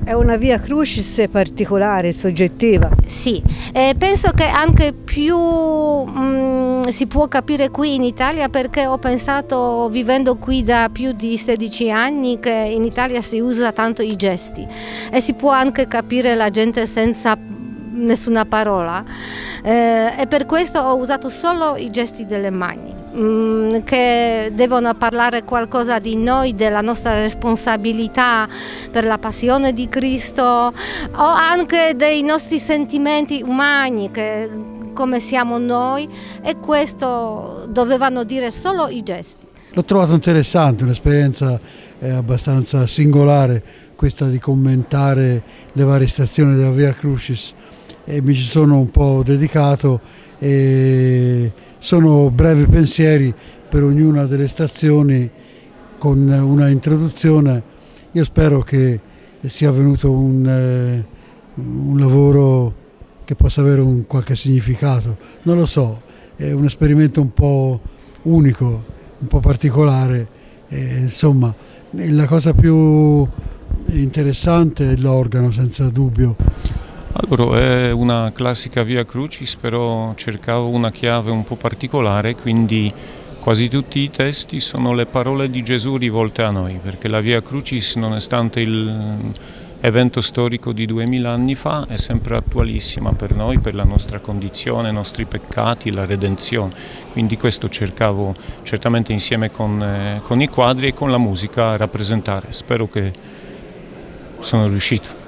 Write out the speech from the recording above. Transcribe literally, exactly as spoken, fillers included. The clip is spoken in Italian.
È una via crucis particolare, soggettiva. Sì, eh, penso che anche più mh, si può capire qui in Italia, perché ho pensato, vivendo qui da più di sedici anni, che in Italia si usa tanto i gesti e si può anche capire la gente senza nessuna parola, eh, e per questo ho usato solo i gesti delle mani, mh, che devono parlare qualcosa di noi, della nostra responsabilità per la passione di Cristo, o anche dei nostri sentimenti umani, che, come siamo noi, e questo dovevano dire solo i gesti. L'ho trovato interessante, un'esperienza eh, abbastanza singolare, questa di commentare le varie stazioni della Via Crucis, e mi ci sono un po' dedicato, e sono brevi pensieri per ognuna delle stazioni con una introduzione. Io spero che sia venuto un, eh, un lavoro che possa avere un qualche significato, non lo so, è un esperimento un po' unico, un po' particolare, e, insomma la cosa più interessante è l'organo, senza dubbio. Allora, è una classica Via Crucis, però cercavo una chiave un po' particolare, quindi quasi tutti i testi sono le parole di Gesù rivolte a noi, perché la Via Crucis, nonostante l'evento storico di duemila anni fa, è sempre attualissima per noi, per la nostra condizione, i nostri peccati, la redenzione. Quindi questo cercavo certamente insieme con, eh, con i quadri e con la musica a rappresentare. Spero che sono riuscito.